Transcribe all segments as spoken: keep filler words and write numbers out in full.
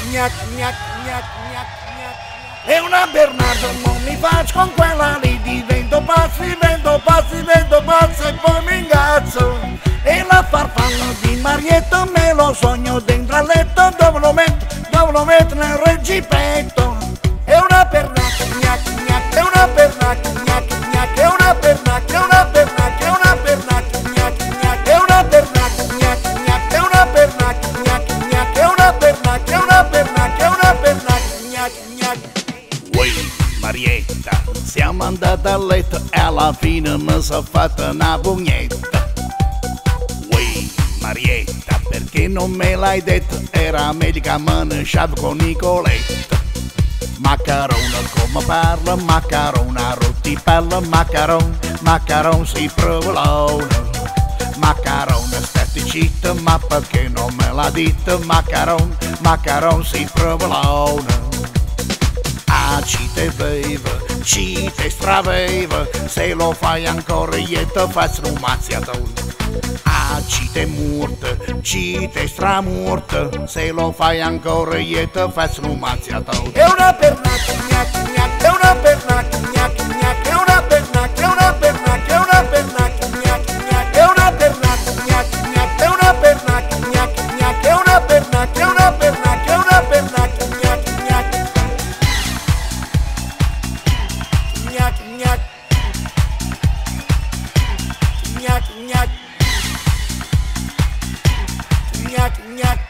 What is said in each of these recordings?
gnac, gnac, gnac, gnac, gnac. E una Bernardo non mi faccio con quella lì, divento pazzo, divento pazzo, divento pazzo e poi mi ingazzo. E la farfalla di Marietto me lo sogno dentro al letto, dove lo metto, dove lo metto nel reggipetto. E una pernacchia, gnac, gnac, è una pernacchia, gnac, gnac, è una pernacchia, è una pernacchia, è una pernacchia, gnac, gnac, è una pernacchia, gnac, gnac, è una pernacchia, gnac, gnac, è una pernacchia, è una pernacchia, è una pernacchia, gnac, gnac. Uè, Marietta, siamo andati a letto e alla fine mi sono fatta una pugnetta. Uè, Marietta, perché non me l'hai detto? Era meglio che me ne sciavo con Nicoletta. Maccarona come parla, maccarona rotti pelle, maccaron, maccaron si provolona. Maccarona stati zitta, ma perché non me l'ha detto? Maccaron, maccaron si provolona. Ah, ci te viva, ci te straveva, se lo fai ancora io ti faccio un mazziatone. Ah, ci te morta, ci te stramorta, se lo fai ancora io ti faccio un mazziatone. È una pernacchia, gnac, gnac, è una pernacchia, gnac, gnac, è una pernacchia, è una pernacchia, è una pernacchia, gnac, gnac, è una pernacchia, gnac, gnac, è una pernacchia, gnac, gnac, è una pernacchia, è una pernacchia, è una pernacchia, gnac, gnac. Gnac, gnac, gnac, gnac, gnac, gnac,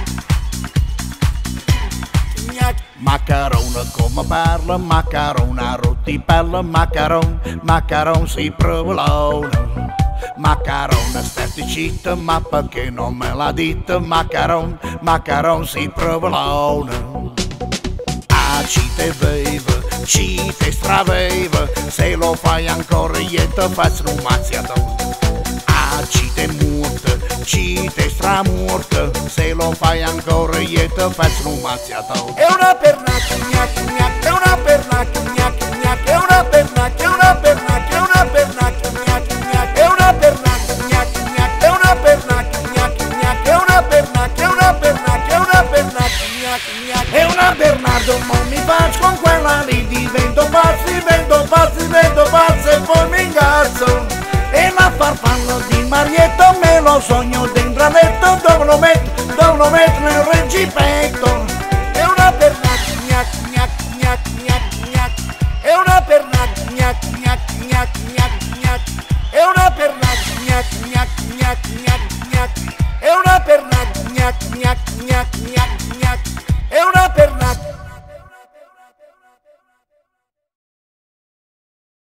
gnac. Maccarona come parla, maccarona rotti pelle, maccaron, maccaron si provolona. Maccarona stati zitta, ma perché non me l'ha detto? Maccaron, maccaron si provolona. Ah, ci te viva, ci te straveva, se lo fai ancora io ti faccio un mazziatone. Ah, ci te morta, ci te stramorta, se lo fai ancora io ti faccio un mazziatone. È una pernacchia, gnac, gnac, è una pernacchia, gnac, gnac, è una pernacchia, è una pernacchia, è una pernacchia, gnac, gnac, è una pernacchia, gnac, gnac, è una pernacchia, gnac, gnac, è una pernacchia, è una pernacchia, è una pernacchia, gnac, gnac. E una Bernardo non mi faccio con quella lì, divento pazzo, divento pazzo, divento pazzo e poi mi ingazzo. E la farfalla di Marietto me lo sogno dentro al letto, dove lo metto, dove lo metto nel reggipetto. È una pernacchia, gnac, gnac, gnac, gnac, gnac, è una pernacchia, gnac, gnac, gnac, gnac, gnac, è una pernacchia, gnac, gnac, gnac, gnac, gnac, è una pernacchia, gnac, gnac, gnac, gnac, gnac, è una pernacchia.